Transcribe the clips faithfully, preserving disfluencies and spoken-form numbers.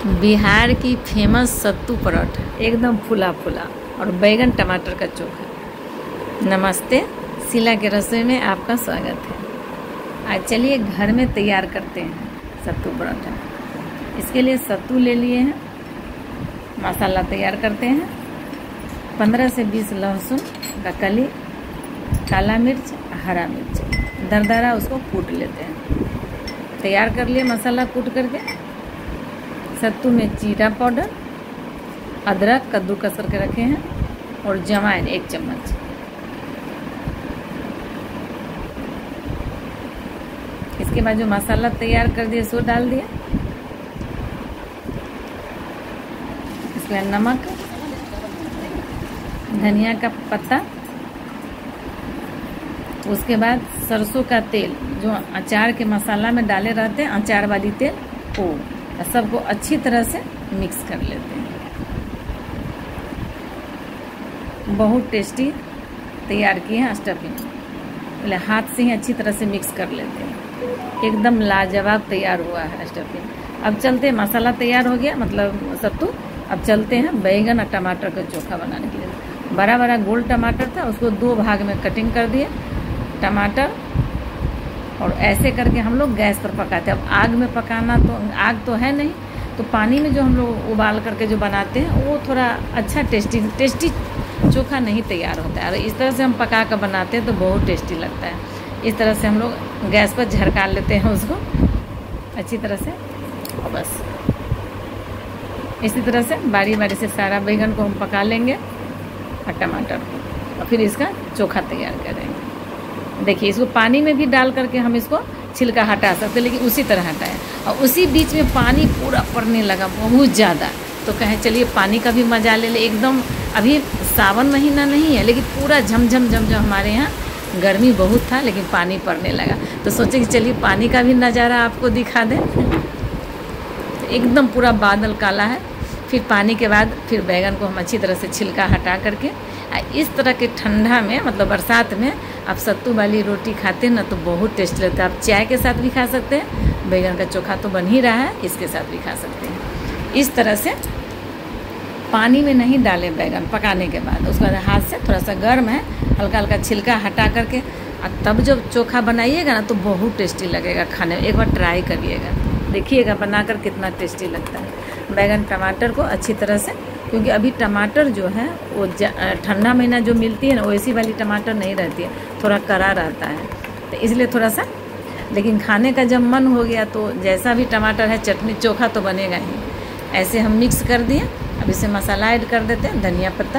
बिहार की फेमस सत्तू पराठा एकदम फुला फुला और बैगन टमाटर का चोखा। नमस्ते, शीला के रसोई में आपका स्वागत है। आज चलिए घर में तैयार करते हैं सत्तू पराठा। इसके लिए सत्तू ले लिए हैं, मसाला तैयार करते हैं। पंद्रह से बीस लहसुन का कली, काला मिर्च, हरा मिर्च दरदरा उसको कूट लेते हैं। तैयार कर लिए मसाला कूट करके। सत्तू में जीरा पाउडर, अदरक कद्दूकस करके रखे हैं और जवाइन एक चम्मच। इसके बाद जो मसाला तैयार कर दिए सो डाल दिया। इसके बाद नमक, धनिया का पत्ता, उसके बाद सरसों का तेल जो अचार के मसाला में डाले रहते हैं, अचार वाली तेल, वो सबको अच्छी तरह से मिक्स कर लेते हैं। बहुत टेस्टी तैयार किए हैं स्टफिंग। पहले हाथ से ही अच्छी तरह से मिक्स कर लेते हैं। एकदम लाजवाब तैयार हुआ है स्टफिंग। अब चलते हैं, मसाला तैयार हो गया मतलब सत्तू। अब चलते हैं बैगन और टमाटर का चोखा बनाने के लिए। बड़ा बड़ा गोल टमाटर था, उसको दो भाग में कटिंग कर दिए टमाटर, और ऐसे करके हम लोग गैस पर पकाते हैं। अब आग में पकाना तो आग तो है नहीं, तो पानी में जो हम लोग उबाल करके जो बनाते हैं वो थोड़ा अच्छा टेस्टी टेस्टी चोखा नहीं तैयार होता है। और इस तरह से हम पका कर बनाते हैं तो बहुत टेस्टी लगता है। इस तरह से हम लोग गैस पर झरका लेते हैं उसको अच्छी तरह से, और बस इसी तरह से बारी बारी से सारा बैगन को हम पका लेंगे और टमाटर को, और फिर इसका चोखा तैयार करेंगे। देखिए, इसको पानी में भी डाल करके हम इसको छिलका हटा सकते हैं, लेकिन उसी तरह हटाएं। और उसी बीच में पानी पूरा पड़ने लगा बहुत ज़्यादा, तो कहें चलिए पानी का भी मजा ले ले। एकदम अभी सावन महीना नहीं है, लेकिन पूरा झमझम झमझम हमारे यहाँ गर्मी बहुत था, लेकिन पानी पड़ने लगा, तो सोचे कि चलिए पानी का भी नज़ारा आपको दिखा दें। एकदम पूरा बादल काला है। फिर पानी के बाद फिर बैगन को हम अच्छी तरह से छिलका हटा करके, इस तरह के ठंडा में मतलब बरसात में आप सत्तू वाली रोटी खाते हैं ना तो बहुत टेस्ट लगता है। आप चाय के साथ भी खा सकते हैं, बैगन का चोखा तो बन ही रहा है, इसके साथ भी खा सकते हैं। इस तरह से पानी में नहीं डालें बैगन पकाने के बाद, उसके बाद हाथ से थोड़ा सा गर्म है, हल्का हल्का छिलका हटा करके और तब जब चोखा बनाइएगा ना तो बहुत टेस्टी लगेगा खाने में। एक बार ट्राई करिएगा, देखिएगा बनाकर कितना टेस्टी लगता है। बैगन टमाटर को अच्छी तरह से, क्योंकि अभी टमाटर जो है वो ठंडा महीना जो मिलती है ना, वैसी वाली टमाटर नहीं रहती है, थोड़ा कड़ा रहता है, तो इसलिए थोड़ा सा। लेकिन खाने का जब मन हो गया तो जैसा भी टमाटर है चटनी चोखा तो बनेगा ही। ऐसे हम मिक्स कर दिए। अब इसे मसाला ऐड कर देते हैं, धनिया पत्ता,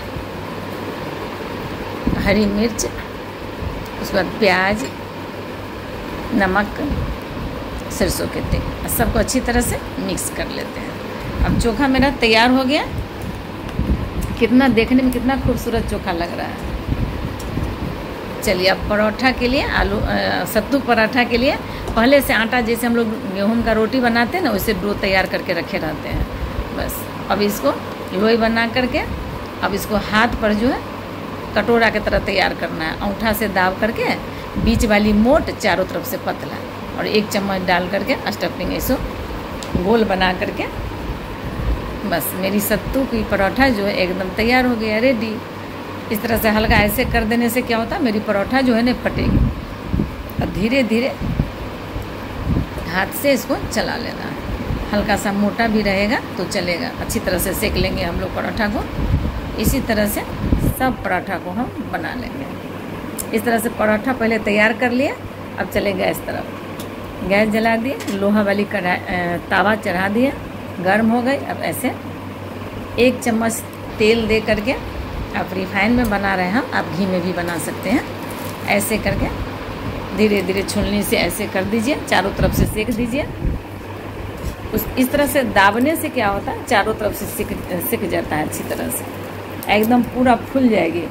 हरी मिर्च, उसके बाद प्याज, नमक, सरसों के तेल, सबको अच्छी तरह से मिक्स कर लेते हैं। अब चोखा मेरा तैयार हो गया। कितना देखने में कितना खूबसूरत चोखा लग रहा है। चलिए अब परोठा के लिए आलू सत्तू पराठा के लिए पहले से आटा, जैसे हम लोग गेहूं का रोटी बनाते हैं ना, वैसे डो तैयार करके रखे रहते हैं। बस अब इसको लोई बना करके, अब इसको हाथ पर जो है कटोरा की तरह तैयार करना है। अंगूठा से दाब करके बीच वाली मोट, चारों तरफ से पतला, और एक चम्मच डाल करके स्टफिंग ऐसो गोल बना करके, बस मेरी सत्तू की परोठा जो है एकदम तैयार हो गया, रेडी। इस तरह से हल्का ऐसे कर देने से क्या होता है, मेरी परोठा जो है ना फटेगी। और धीरे धीरे हाथ से इसको चला लेना है, हल्का सा मोटा भी रहेगा तो चलेगा। अच्छी तरह से सेक लेंगे हम लोग परोठा को। इसी तरह से सब पराठा को हम बना लेंगे। इस तरह से पराठा पहले तैयार कर लिया। अब चले गैस तरफ, गैस जला दिए, लोहा वाली कढ़ाई तावा चढ़ा दिया, गर्म हो गई। अब ऐसे एक चम्मच तेल दे करके, आप रिफाइन में बना रहे हैं हम, आप घी में भी बना सकते हैं। ऐसे करके धीरे धीरे छुलनी से ऐसे कर दीजिए, चारों तरफ से सेक दीजिए। उस इस तरह से दाबने से क्या होता है, चारों तरफ से सिक सिक जाता है अच्छी तरह से, एकदम पूरा फूल जाएगी।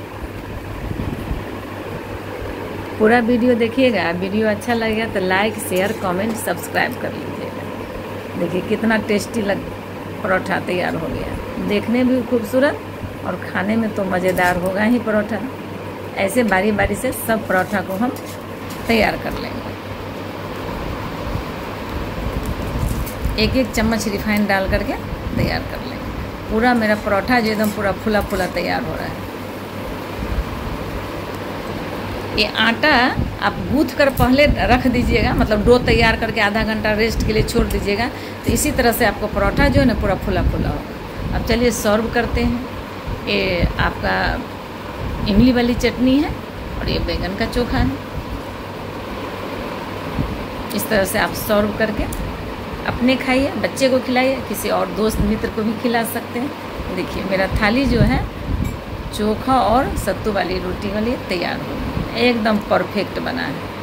पूरा वीडियो देखिएगा। वीडियो अच्छा लगेगा तो लाइक, शेयर, कमेंट, सब्सक्राइब कर लीजिएगा। देखिए कितना टेस्टी लग परोठा तैयार हो गया, देखने भी खूबसूरत और खाने में तो मज़ेदार होगा ही परोठा। ऐसे बारी बारी से सब परोठा को हम तैयार कर लेंगे। एक एक चम्मच रिफाइंड डाल करके तैयार कर लेंगे। पूरा मेरा परोठा जो एकदम पूरा फुला फुला तैयार हो रहा है। ये आटा आप गूँथ कर पहले रख दीजिएगा, मतलब डो तैयार करके आधा घंटा रेस्ट के लिए छोड़ दीजिएगा, तो इसी तरह से आपको परोठा जो है ना पूरा फुला फुला होगा। अब चलिए सर्व करते हैं। ये आपका इमली वाली चटनी है और ये बैंगन का चोखा है। इस तरह से आप सर्व करके अपने खाइए, बच्चे को खिलाइए, किसी और दोस्त मित्र को भी खिला सकते हैं। देखिए मेरा थाली जो है चोखा और सत्तू वाली रोटी वाली तैयार हो गई, एकदम परफेक्ट बना है।